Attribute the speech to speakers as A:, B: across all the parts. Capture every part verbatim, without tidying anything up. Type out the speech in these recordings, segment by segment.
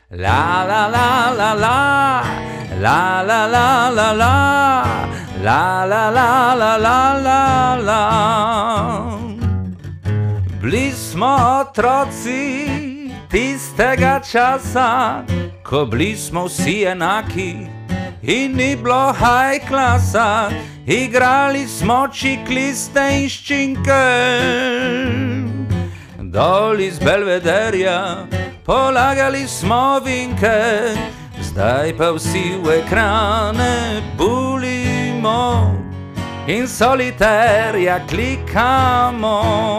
A: La la la la la, la la la la la, la la la la la la la. Bili smo otroci tistega časa, ko bili smo vsi enaki in ni bilo high klasa. Igrali smo čikliste in ščinke, dol iz Belvederja polagali smo vinke. Zdaj pa vsi v ekrane bulimo in soliterja klikamo.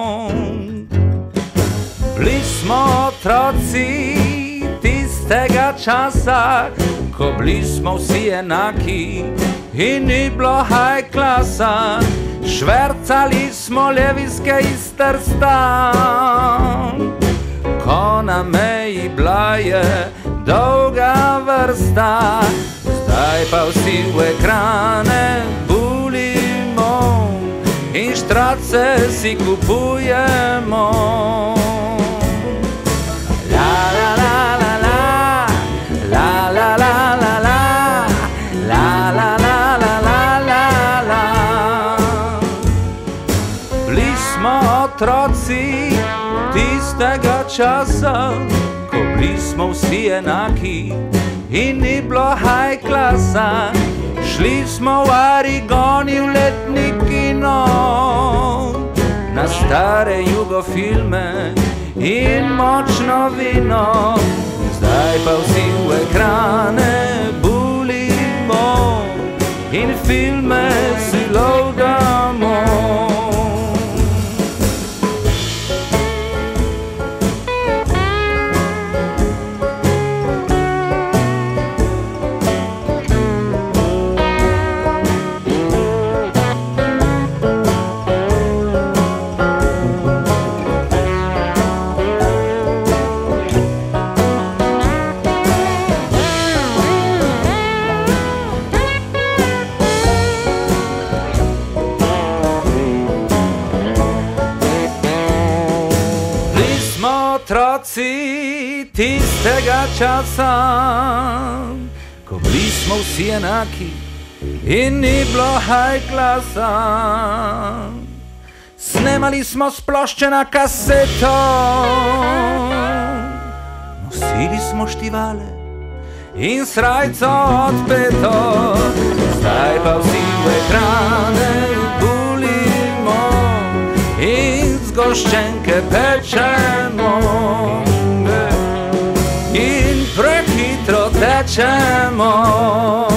A: Bili smo otroci tistega časa, ko bili smo vsi enaki in ni bilo high klasa. Švercali smo levijske iz Trsta, ko na meji bila je dolga vrsta. Zdaj pa vsi v ekrane bulimo in štrace si kupujemo. La la la la la, la la la la la, la la la la la la la. Bili smo otroci tistega časa, ko bili smo vsi enaki in ni bilo high klasa. Šli smo v Arigoni v letni kino, na stare jugofilme in močno vino. Zdaj pa vsi v ekrane bulimo in filme si loadamo. Otroci tistega časa, ko bili smo vsi enaki in ni bilo high klasa. Snemali smo s plošče na kaseto, nosili smo štivale in srajco odpeto. Zdaj pa vsi v ekrane bulimo in zgoščenke pečemo in prehitro tečemo.